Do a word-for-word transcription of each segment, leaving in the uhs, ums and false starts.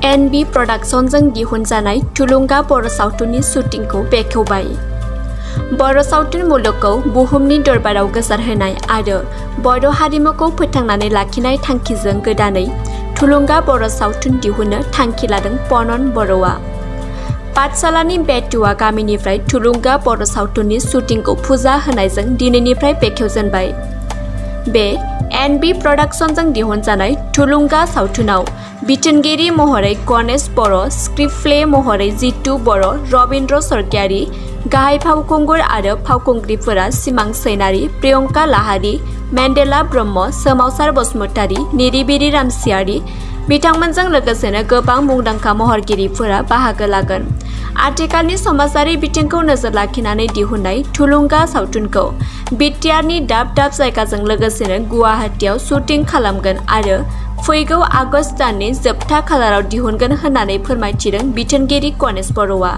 N B Production जों दिहुनजानाय थुलुंगा बर' सावथुननि शुटिंखौ बेखेवबाय। बर' सावथुन मुलुगखौ बुहुमनि दरबाराव गोसारहोनाय आरो बर' हारिमुखौ फोथांनानै लाखिनाय थांखिजों गोदानै थुलुंगा बर' सावथुन दिहुननो थांखि लादों पनन बर'आ। पाठशालानि बेतुवा गामिनिफ्राय थुलुंगा बर' सावथुननि शुटिंखौ फुजा होनायजों दिनैनिफ्राय बेखेवजेनबाय। बे N B Production जों दिहुनजानाय थुलुंगा सावथुनाव बिथोनगिरि महरै गणेश बर', स्क्रिप्ट प्ले महरै जितु बर', रबिन्द्र सरगियारि, गाहाय फावखुंगुर आरो फावखुंग्रिफोरा सिमां सैनारि, प्रियंका लाहारी, मेन्डेला ब्रह्म, सोमावसार बसुमतारी, निरिबिरि रामसियारि बिथांमोनजों लोगोसेनो गोबां मुंदांखा महरगिरिफोरा बाहागो लागोन। आथिखालनि समाजारि बिथिंखौ नोजोर लाखिनानै दिहुननाय थुलुंगा सावथुनखौ बिटिआरनि दाब दाब जायगाजों लोगोसेनो गुवाहाटीआव शुटिं खालामगोन आरो फैगौ आगस्त दाननि जोबथा खालाराव दिहुनगोन होननानै फोरमायथिदों बिथोनगिरि गणेश बर'आ।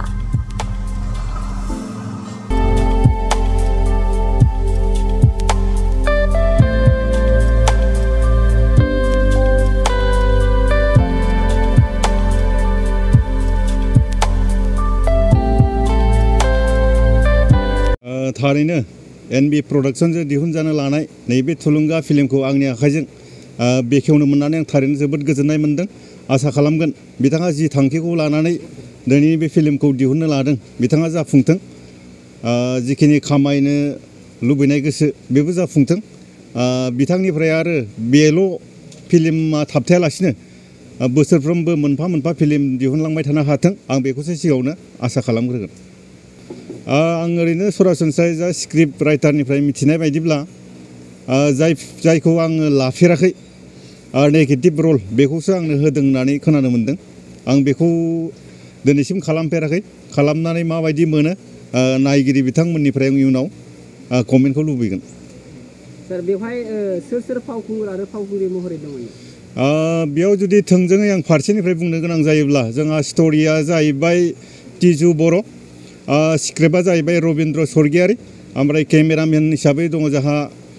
थारैनो N B Production जों दिहुनजानो लानाय नैबे थुलुंगा फिल्मखौ आंनि आखाइजों बेखेवनो मोननानै आं थारैनो जोबोद गोजोननाय मोनदों। आसा खालामगोन बिथाङा जि थांखिखौ लानानै दिनैनि बे फिल्मखौ दिहुननो लादों बिथाङा जाफुंथों। जिखिनि खामायनो लुबैनाय गोसो बेबो जाफुंथों। बिथांनिफ्राय आरो बेल' फिल्मा थाबथायालासिनो बोसोरफ्रोमबो मोनफा मोनफा फिल्म दिहुनलांबाय थानो हाथों आं बेखौसो सिगाङावनो आसा खालामग्रोगोन। आं ओरैनो सरासनस्रायै जा स्क्रिप्ट राइटारनिफ्राय मिथिनाय बायदिब्ला जाय जायखौ आङो लाफेराखै नेगेटिभ रल बेखौसो आंनो होदों होननानै खोनानो मोनदों। आं बेखौ दिनैसिम खालामफेराखै। खालामनानै माबायदि मोनो नायगिरि बिथांमोननिफ्राय आं इयुनाव कमेन्टखौ लुबैगोन। सार बेवहाय सोर सोर फावखुंगुर आरो फावखुंग्रि महरै दङ? बेयाव जुदि थोंजोङै आं फारसेनिफ्राय बुंनो गोनां जायोब्ला जोंहा स्ट'रिया जाहैबाय तिजु बर', स्क्रिप्टआ जाहैबाय रबिन्द्र सरगियारि, ओमफ्राय केमेरामेन हिसाबै दङ जोंहा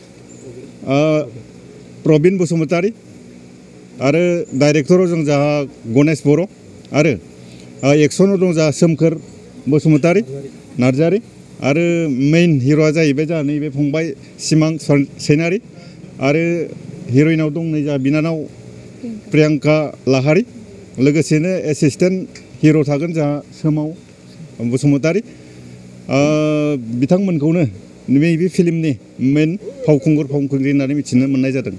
प्रबिन बसुमतारी आरो डाइरेक्टराव जों जोंहा गणेश बर' आरो एक्सनाव दं जोंहा सोमखोर बसुमतारी नार्जारि आरो मेइन हिर'आ जाहैबाय जोंहा नैबे फंबाय सिमां सैनारि आरो हिर'इनाव दं नै जोंहा बिनानाव प्रियंका लाहारी, लोगोसेनो एसिस्टेन्ट हिर' थागोन जोंहा सोमाव बसुमतारी। बिथांमोनखौनो नैबे फिल्मनि मेइन फावखुंगुर फावखुंग्रि होननानै मिथिनो मोननाय जादों।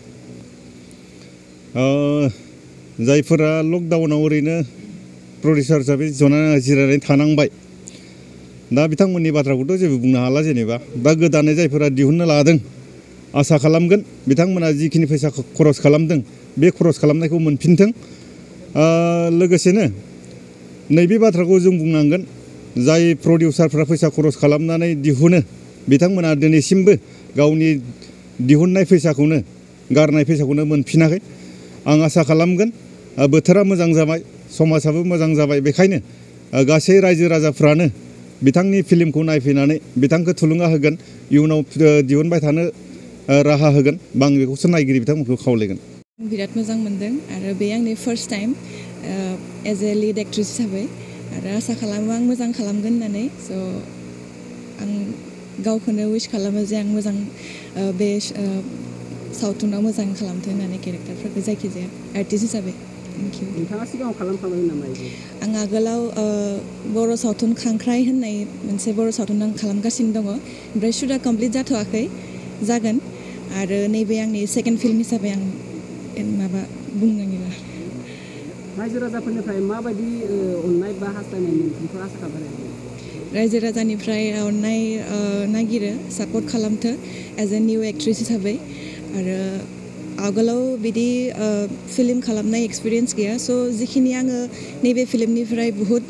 जायफोरा लकडाउनाव ओरैनो प्रडिउसार हिसाबै जनानै जिरायनानै थानांबाय दा बिथांमोननि बाथ्राखौथ' जेबो बुंनो हाला। जेनेबा दा गोदानै जायफोरा दिहुननो लादों आसा खालामगोन बिथांमोना जिखिनि फैसा खरस खालामदों बे खरस खालामनायखौ मोनफिनथों। लोगोसेनो नैबे बाथ्राखौ जों बुंनांगोन जाय प्रडिउसारफ्रा फैसा खरस खालामनानै दिहुनो बिथांमोना दिनैसिमबो गावनि दिहुननाय फैसाखौनो गारनाय फैसाखौनो मोनफिनाखै। आं आसा खालामगोन बोथोरा मोजां जाबाय, समाजाबो मोजां जाबाय, बेखायनो गासै रायजो राजाफ्रानो बिथांनि फिल्मखौ नायफैनानै बिथांखौ थुलुंगा होगोन, इयुनाव दिहुनबाय थानो राहा होगोन। आं बेखौसो नायगिरि बिथांमोनखौ खावलायगोन। बिराद मोजां मोनदों आरो बे आंनि first time as a lead actress हिसाबै आरो आसा खालामो आं मोजां खालामगोन होननानै। स' आं गावखौनो उइस खालामो जे आं मोजां बे सावथुनाव मोजां खालामथों होननानै केरेक्टारफोरखौ जायखिजाया आर्टिस्ट हिसाबै। Thank you. नोंथाङा सिगाङाव खालामखांबाय नामा? आं आगोलाव बर' सावथुन खांख्राइ होननाय मोनसे बर' सावथुन आं खालामगासिनो दङ, ओमफ्राय शुटआ कमप्लिट जाथ'वाखै, जागोन। आरो नैबे आंनि सेकेन्ड फिल्म हिसाबै आं माबा बुंनो नागिरा। रायजो राजाफोरनिफ्राय माबायदि अननाय बा हास्थायनाय नोंथांखौ आसा खालामो? रायजो राजानिफ्राय अननाय नागिरो, सापर्ट खालामथो एज ए निउ एक्ट्रेस हिसाबै। आरो आगोलाव बिदि फिल्म खालामनाय एक्सपिरियेन्स गैया, स' जिखिनि आङो नैबे फिल्मनिफ्राय बुहुत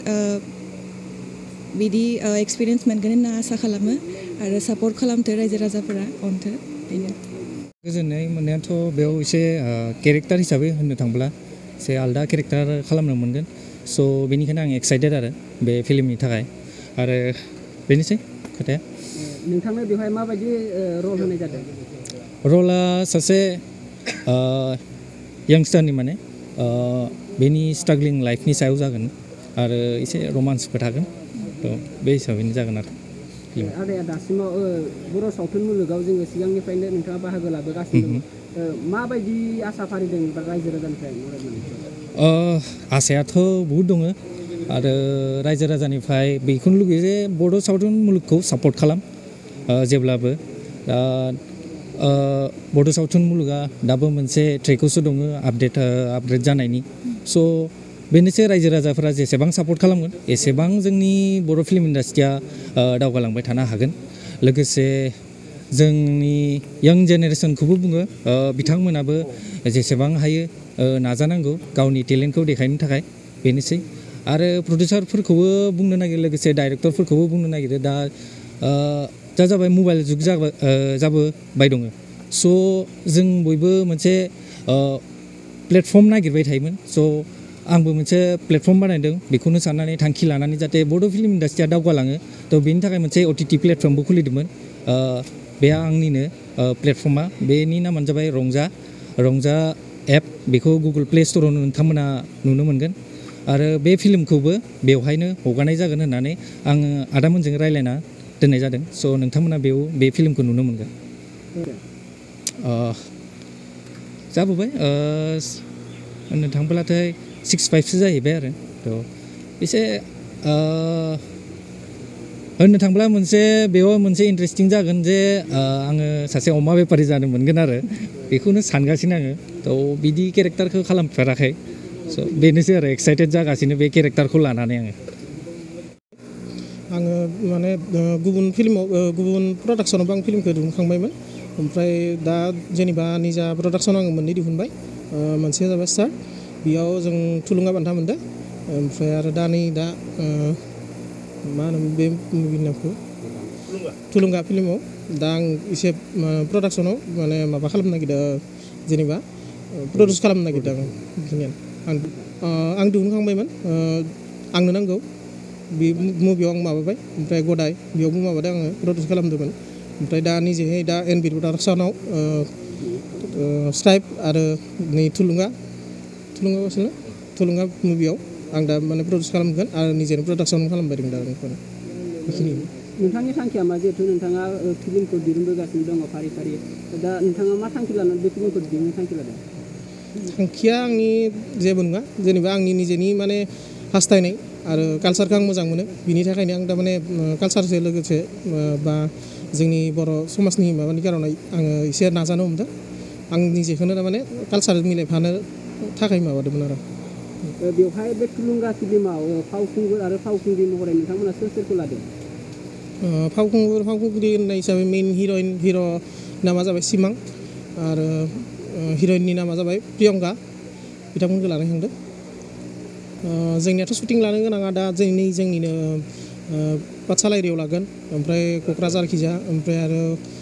बिदि एक्सपिरियेन्स मोनगोन होनना आसा खालामो आरो सापर्ट खालामथो रायजो राजाफोरा, अनथो बेनो। गोजोननाय मोननायाथ' बेयाव एसे केरेक्टार हिसाबै होननो थांब्ला एसे आलदा केरेक्टार खालामनो मोनगोन। स' बेनिखायनो आं एक्साइटेड आरो बे फिल्मनि थाखाय। आरो बेनोसै खोथाया। नोंथांनो बेवहाय माबायदि रल होनाय जादों? रला सासे यंगस्टारनि माने बेनि स्ट्रागलिं लाइफनि सायाव जागोन आरो एसे रमान्सबो थागोन थ' बे हिसाबैनो जागोन आरो आदाया दासिमाव बर' सावथुन मुलुगाव जोङो सिगांनिफ्रायनो नोंथाङा बाहागो लाबोगासिनो दं माबायदि आसा फारिदों बा रायजो राजानिफ्राय आसायाथ' बहुद दङ आरो रायजो राजानिफ्राय बेखौनो लुगैयो जे बर' सावथुन मुलुगखौ सापर्ट खालाम जेब्लाबो दा बर' सावथुन मुलुगा दाबो मोनसे ट्रेकआवसो दङ आपडेट आपग्रेड जानायनि स' बेनोसै रायजो राजाफोरा जेसेबां सापर्ट खालामगोन एसेबां जोंनि बर' फिल्म इन्डास्ट्रिया दावगालांबाय थानो हागोन लोगोसे जोंनि यां जेनेरेसनखौबो बुङो बिथांमोनाबो जेसेबां हायो नाजानांगौ गावनि टेलेन्टखौ देखायनो थाखाय बेनोसै आरो प्रडिउसारफोरखौबो बुंनो नागिरो लोगोसे डाइरेक्टरफोरखौबो बुंनो नागिरो दा दा जाबाय मबाइल जुग जाबाय जाबोबाय दङ स' जों बयबो मोनसे प्लेटफर्म नागिरबाय थायोमोन स' आंबो मोनसे प्लेटफर्म बानायदों बेखौनो साननानै थांखि लानानै जाहाथे बड' फिल्म इन्डास्ट्रिया दावगालाङो थ' बेनि थाखाय मोनसे अ टि टि प्लेटफर्मबो खुलिदोंमोन बे आंनिनो प्लेटफर्मा बेनि नामानो जाबाय रंजा रंजा एप बेखौ गुगोल प्ले स्ट'राव नोंथांमोना नुनो मोनगोन आरो बे फिल्मखौबो बेवहायनो हगारनाय जागोन होननानै आङो आदामोनजों रायज्लायना दोननाय जादों स' नोंथांमोना बेयाव बे फिल्मखौ नुनो मोनगोन जाबोबाय होननो थांब्लाथाय सिक्स फाइभसो जाहैबाय आरो थ' एसे होननो थांब्ला मोनसे बेयाव मोनसे इन्टारेस्टिं जागोन जे आङो सासे अमा बेफारि जानो मोनगोन आरो बेखौनो सानगासिनो आङो थ' बिदि केरेक्टारखौ खालामफेराखै स' बेनोसै आरो एक्साइटेड जागासिनो बे केरेक्टारखौ लानानै आङो आङो माने गुबुन फिल्माव गुबुन प्रडाक्सनावबो आं फिल्मखौ दिहुनखांबायमोन ओमफ्राय दा जेनेबा निजा प्रडाक्सन आङो मोननै दिहुनबाय मोनसेया जाबाय स्टार बेयाव जों थुलुंगा बान्था मोनदों ओमफ्राय आरो दा नै दा मा होनो बे मुभिनि नामखौ थुलुंगा फिल्माव दा आं एसे प्रडाक्सनाव माने माबा खालामनो नागिरदों जेनेबा प्रडिउस खालामनो नागिरदों आं आं दिहुनखांबायमोन आंनो नांगौ बे मुभियाव आं माबाबाय ओमफ्राय गदाय बेयावबो माबादों आङो प्रडिउस खालामदोंमोन ओमफ्राय दा निजेहाय दा एन बि प्रडाक्सनाव स्ट्राइप आरो नै थुलुंगा थुलुंगा गासिनो थुलुंगा मुभियाव आं दा माने प्रडिउस खालामगोन आरो निजेनो प्रडाक्सन खालामबाय दं दा बेखौनो बेखिनि नोंथांनि थांखिया मा जिहेथु नोंथाङा फिल्मखौ दिहुनबोगासिनो दङ फारि फारि दा नोंथाङा मा थांखि लानानै बे फिल्मखौ दिहुननो थांखि लादों थांखिया आंनि जेबो नङा जेनेबा आंनि निजेनि माने हास्थायनाय आरो कालसारखौ आं मोजां मोनो बिनि थाखायनो आं दा माने कालसारजों लोगोसे बा जोंनि बर' समाजनि माबानि कारनाव आङो एसे नाजानो हमदों आं निजेखौनो थारमाने कालसार मिलायफानो थाखाय माबादोंमोन आरो बेवहाय बे थुलुंगा फिल्माव फावखुंगुर आरो फावखुंग्रि महरै नोंथांमोना सोर सोरखौ लादों फावखुंगुर फावखुंग्रि होननाय हिसाबै मेइन हिर'इन हिर' नामा जाबाय सिमां आरो हिर'इननि नामा जाबाय प्रियंका बिथांमोनखौ लानाय थांदों जोंनियाथ' शुटिं लानो गोनाङा दा जोंनि जोंनिनो पाठशाला एरियायाव लागोन ओमफ्राय क'क्राझारखिजा ओमफ्राय आरो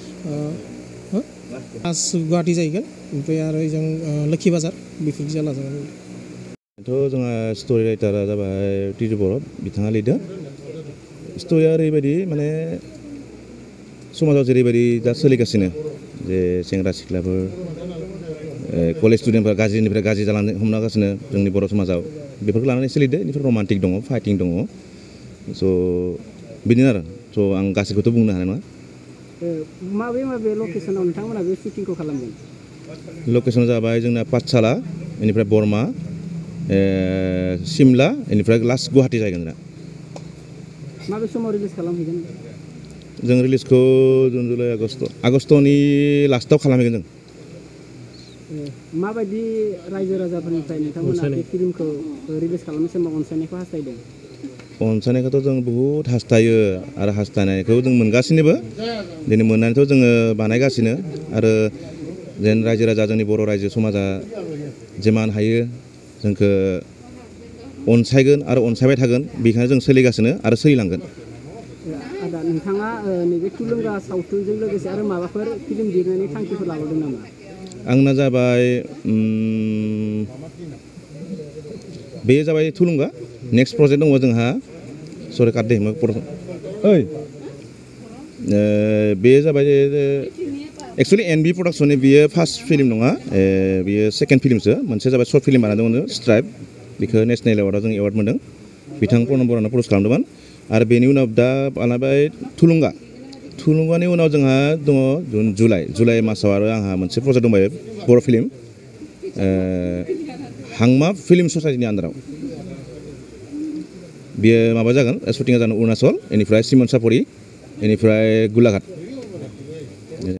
गुवाहाटि जाहैगोन ओमफ्राय आरो जों लोखि बाजार बेफोरखिजा लाजागोन थ' जोंहा स्ट'रि राइटारा जाबाय टिजु बर' बिथाङा लिरदों स्ट'रिया ओरैबायदि माने समाजाव जेरैबायदि दा सोलिगासिनो जे सेंग्रा सिख्लाफोर कलेज स्टुडेन्टफोरा गाज्रिनिफ्राय गाज्रि जालांनो हमनागासिनो जोंनि बर' समाजाव बेफोरखौ लानानै सोलिदों बेनिफ्राय रमान्टिक दङ फाइटिं दङ स' बिदिनो आरो स' आं गासैखौथ' बुंनो हानाय नङा माबे माबे लकेसनाव नोंथांमोना बे शुटिंखौ खालामदों लकेसना जाबाय जोंना पाठशाला बेनिफ्राय बरमा सिमला बेनिफ्राय लास्ट गुवाहाटि जाहैगोन जोंना माबे समाव रिलिज खालामहैगोन जों रिलिजखौ जुन जुलाइ आगस्ट आगस्टनि लास्टआव खालामहैगोन जों माबायदि रायजो राजाफोरनिफ्राय नोंथांमोना बे फिल्मखौ रिलिज खालामनाय समाव अनसायनायखौ हास्थायदों अनसायनायखौथ' जों बुहुत हास्थायो आरो हास्थायनायखौ जों मोनगासिनोबो दिनै मोननानैथ' जोङो बानायगासिनो आरो जेन रायजो राजा जोंनि बर' रायजो समाजा जेमान हायो जोंखौ अनसायगोन आरो अनसायबाय थागोन बेखायनो जों सोलिगासिनो आरो सोलिलांगोन आदा नोंथाङा नैबे थुलुंगा सावथुनजों लोगोसे आरो माबाफोर फिल्म दिहुननायनि थांखिफोर लाबोदों नामा आंना जाबाय बे जाबाय थुलुंगा नेक्स्ट प्रजेक्ट दङ जोंहा सरि काट दे ओइ बे जाबाय एक्चुअली एन बी प्रडाक्शननि बियो फार्स्ट फिल्म नङा बियो सेकेन्ड फिल्मसो मोनसे जाबाय सर्ट फिल्म बानायदों दङ स्ट्राइप बेखौ नेशनेल एवार्डआव जों एवार्ड मोनदों बिथां प्रनब बरानो प्रडिउस खालामदोंमोन आरो बेनि उनाव दा बानायबाय थुलुंगा थुलुंगानि उनाव जोंहा दङ जुलाइ जुलाइ मासाव आरो आंहा मोनसे प्रजेक्ट दंबायो बर' फिल्म हांमा फिल्म ससाइटिनि आन्दाराव बियो माबा जागोन शुटिंआ जागोन अरुणाचल बेनिफ्राय सिमन सापरि बेनिफ्राय गोलाघाट